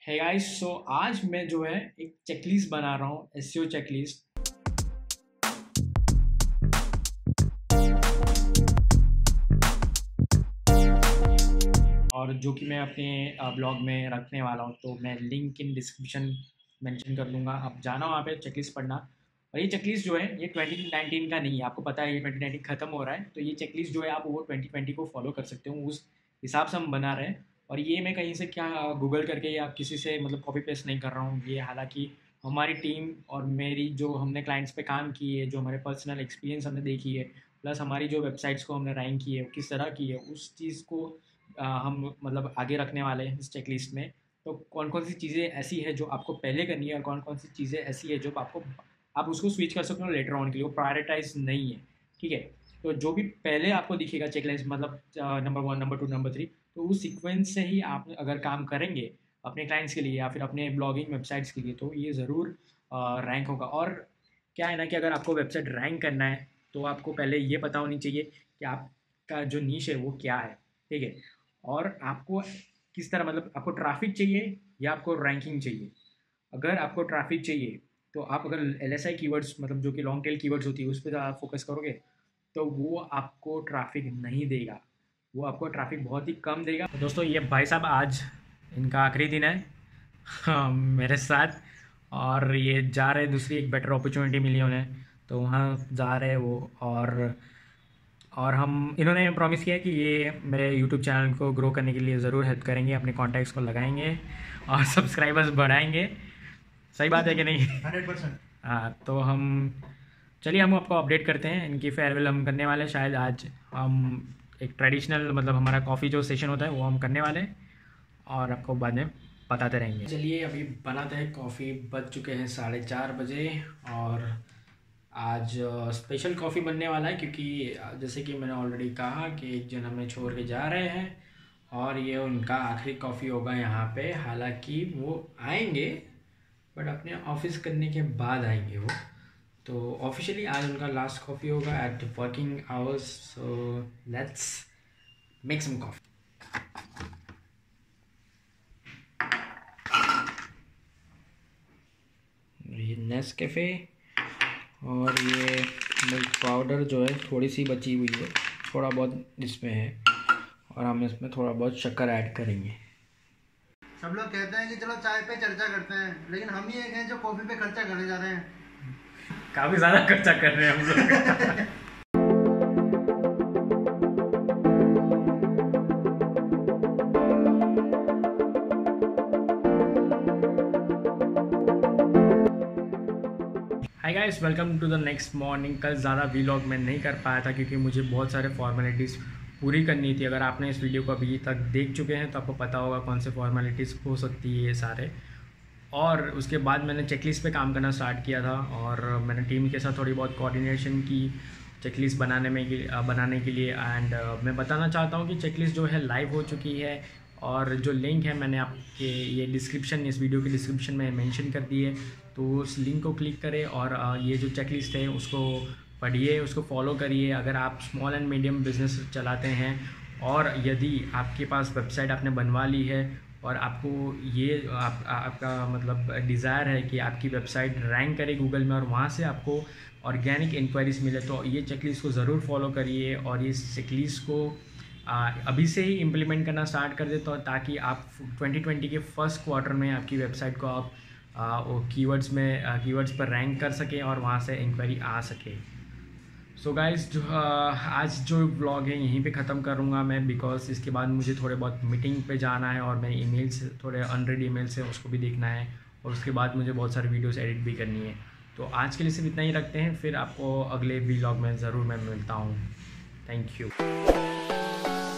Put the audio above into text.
है गाइस। सो आज मैं जो है एक चेकलिस्ट बना रहा हूँ, एसईओ चेकलिस्ट। और जो कि मैं अपने ब्लॉग में रखने वाला हूँ, तो मैं लिंक इन डिस्क्रिप्शन मेंशन कर दूंगा। आप जाना वहाँ पे चेकलिस्ट पढ़ना। और ये चेकलिस्ट जो है ये 2019 का नहीं है, आपको पता है ये 2019 ख़त्म हो रहा है। तो ये चेकलिस्ट जो है आप वो 2020 को फॉलो कर सकते हो, उस हिसाब से हम बना रहे हैं। और ये मैं कहीं से क्या गूगल करके या किसी से मतलब कॉपी पेस्ट नहीं कर रहा हूँ। ये हालांकि हमारी टीम और मेरी जो हमने क्लाइंट्स पे काम की है, जो हमारे पर्सनल एक्सपीरियंस हमने देखी है, प्लस हमारी जो वेबसाइट्स को हमने रैंक की है किस तरह की है, उस चीज़ को हम मतलब आगे रखने वाले हैं इस चेकलिस्ट में। तो कौन कौन सी चीज़ें ऐसी है जो आपको पहले करनी है और कौन कौन सी चीज़ें ऐसी है जो आपको आप उसको स्विच कर सकते हो लेटर ऑन के लिए, वो प्रायोरिटाइज नहीं है। ठीक है। तो जो भी पहले आपको दिखेगा चेकलिस्ट मतलब नंबर 1, नंबर 2, नंबर 3, तो उस सीक्वेंस से ही आप अगर काम करेंगे अपने क्लाइंट्स के लिए या फिर अपने ब्लॉगिंग वेबसाइट्स के लिए, तो ये ज़रूर रैंक होगा। और क्या है ना कि अगर आपको वेबसाइट रैंक करना है तो आपको पहले ये पता होनी चाहिए कि आपका जो नीश है वो क्या है। ठीक है। और आपको किस तरह मतलब आपको ट्रैफिक चाहिए या आपको रैंकिंग चाहिए। अगर आपको ट्रैफिक चाहिए तो आप अगर एलएसआई कीवर्ड्स मतलब जो कि लॉन्ग टेल कीवर्ड्स होती है उस पर आप फोकस करोगे तो वो आपको ट्रैफिक नहीं देगा, वो आपको ट्रैफिक बहुत ही कम देगा। तो दोस्तों ये भाई साहब आज इनका आखिरी दिन है मेरे साथ। और ये जा रहे, दूसरी एक बेटर अपॉर्चुनिटी मिली उन्हें तो वहाँ जा रहे वो। और हम इन्होंने प्रॉमिस किया कि ये मेरे यूट्यूब चैनल को ग्रो करने के लिए ज़रूर हेल्प करेंगे, अपने कॉन्टैक्ट्स को लगाएंगे और सब्सक्राइबर्स बढ़ाएंगे। सही बात है कि नहीं? 100%। हाँ, तो चलिए हम आपको अपडेट करते हैं। इनकी फेयरवेल हम करने वाले हैं, शायद आज हम एक ट्रेडिशनल मतलब हमारा कॉफ़ी जो सेशन होता है वो हम करने वाले हैं और आपको बाद में बताते रहेंगे। चलिए अभी बनाते हैं कॉफ़ी। बज चुके हैं 4:30 बजे और आज स्पेशल कॉफ़ी बनने वाला है क्योंकि जैसे कि मैंने ऑलरेडी कहा कि एक जन हमें छोड़ के जा रहे हैं और ये उनका आखिरी कॉफ़ी होगा यहाँ पे। हालांकि वो आएंगे बट अपने ऑफिस करने के बाद आएंगे वो। तो ऑफिशियली आज उनका लास्ट कॉफ़ी होगा at working hours. So let's make some coffee. ये नेस्कैफ़े और ये मिल्क पाउडर जो है थोड़ी सी बची हुई है, थोड़ा बहुत इसमें है और हम इसमें थोड़ा बहुत शक्कर ऐड करेंगे। सब लोग कहते हैं कि चलो चाय पे चर्चा करते हैं, लेकिन हम ही एक हैं जो कॉफी पे खर्चा करे जा रहे हैं। काफ़ी ज़्यादा खर्चा कर रहे हैं हम लोग hi guys, welcome to the next morning. कल ज़्यादा वीलॉग मैं नहीं कर पाया था क्योंकि मुझे बहुत सारे फॉर्मेलिटीज़ पूरी करनी थी। अगर आपने इस वीडियो को अभी तक देख चुके हैं तो आपको पता होगा कौन से फॉर्मेलिटीज़ हो सकती है ये सारे। और उसके बाद मैंने चेकलिस्ट पे काम करना स्टार्ट किया था और मैंने टीम के साथ थोड़ी बहुत कोऑर्डिनेशन की चेकलिस्ट बनाने के लिए। एंड मैं बताना चाहता हूँ कि चेकलिस्ट जो है लाइव हो चुकी है और जो लिंक है मैंने आपके ये डिस्क्रिप्शन, इस वीडियो के डिस्क्रिप्शन में मेंशन कर दी है। तो उस लिंक को क्लिक करें और ये जो चेकलिस्ट है उसको पढ़िए, उसको फॉलो करिए। अगर आप स्मॉल एंड मीडियम बिजनेस चलाते हैं और यदि आपके पास वेबसाइट आपने बनवा ली है और आपको ये आपका मतलब डिज़ायर है कि आपकी वेबसाइट रैंक करे गूगल में और वहाँ से आपको ऑर्गेनिक इंक्वायरीज मिले, तो ये चेकलिस्ट को ज़रूर फॉलो करिए और इस चेकलिस्ट को अभी से ही इम्प्लीमेंट करना स्टार्ट कर दे तो ताकि आप 2020 के फर्स्ट क्वार्टर में आपकी वेबसाइट को आप कीवर्ड्स पर रैंक कर सकें और वहाँ से इंक्वायरी आ सके। सो गाइस, जो आज जो व्लॉग है यहीं पे ख़त्म करूँगा मैं, बिकॉज इसके बाद मुझे थोड़े बहुत मीटिंग पे जाना है और मेरे ईमेल्स थोड़े अनरेड ईमेल्स हैं उसको भी देखना है और उसके बाद मुझे बहुत सारी वीडियोस एडिट भी करनी है। तो आज के लिए सिर्फ इतना ही रखते हैं, फिर आपको अगले व्लॉग में ज़रूर मैं मिलता हूँ। Thank you.